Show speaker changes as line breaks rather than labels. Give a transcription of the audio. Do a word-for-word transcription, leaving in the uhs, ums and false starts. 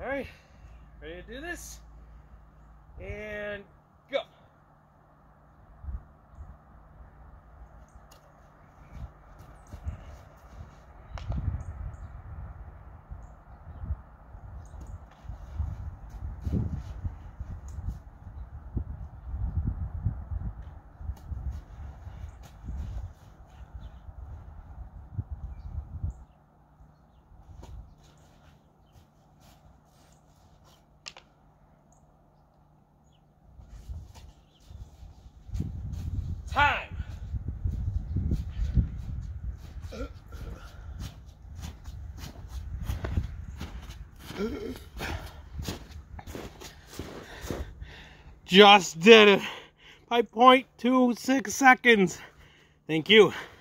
Alright, ready to do this? And go! Time! Just did it by zero point two six seconds. Thank you.